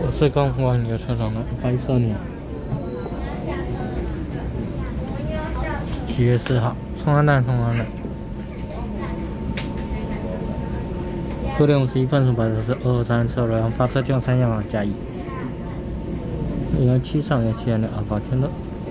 是公哇，你有车长了，白色的。7月4号，冲完蛋。9点51分，白色是223车辆发车券3样加1。117上1西安的阿法圈的。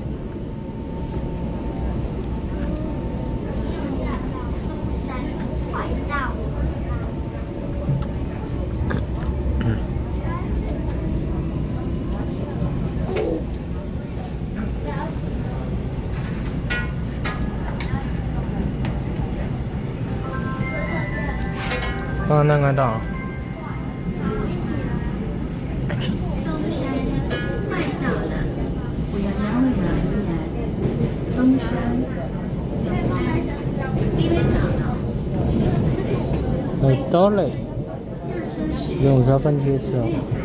那个到。到了，6:50分7月4号。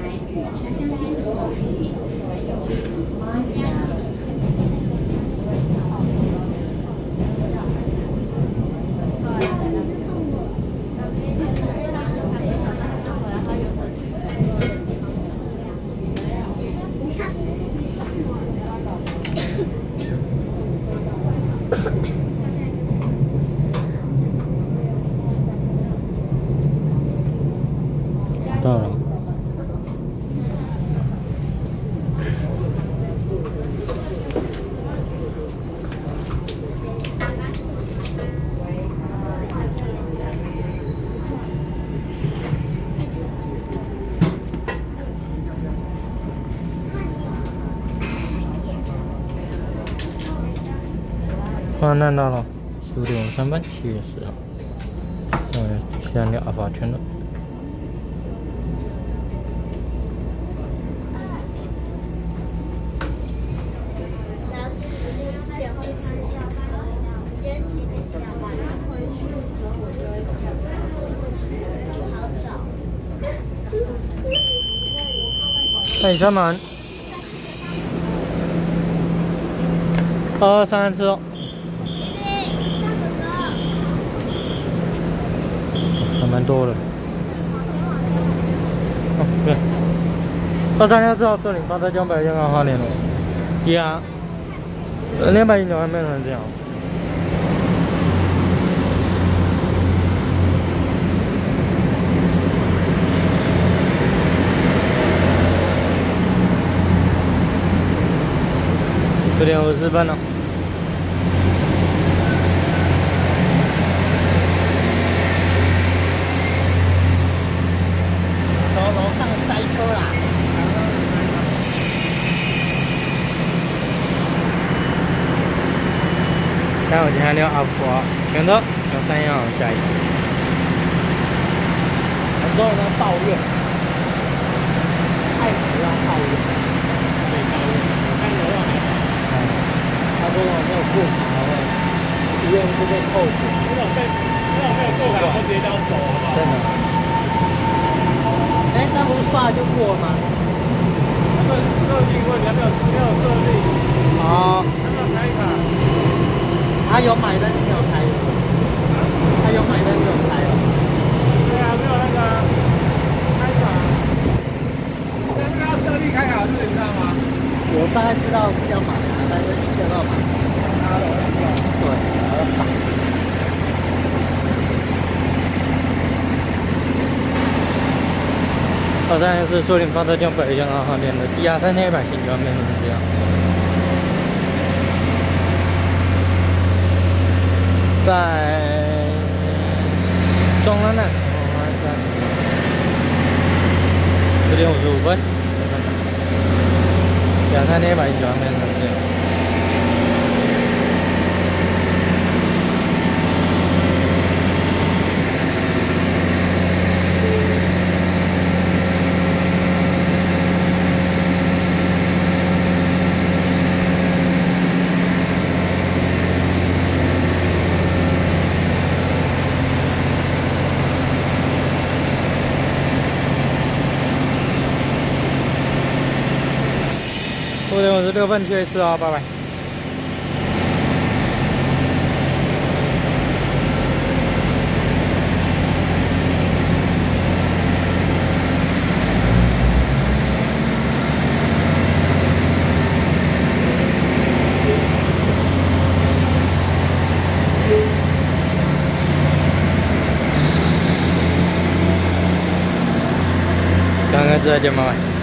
到了。难到了，15点53分7月4号。西安的阿法圈的。看车门，223车，还蛮多的。对，234号车领发车将北京港花联络。呀，219还没人这样。9点50分了。 楼上塞车啦！ 看我今天的阿婆，全都有3样加1。 很多人在抱怨，太不要抱怨，对抱怨，我看流量还好。他说我没有过卡的话，医院会被扣钱。如果没有过卡，我直接这样走，好不好？ 真的。 哎，那不是刷就过了吗？那个设定问题还没有设定。哦。还没有开卡。他有买但是没有开。他有买但是没有开哦。对啊，没有那个开卡。那个要设定开卡是你知道吗？我大概知道是要买啊，但是1000要买。对。 234坐领发车将北京港花联的第23100新专面是这样。在中南站10点55分，23100新专面是这样。5点56分7月4号，拜拜。 刚刚再见，拜拜。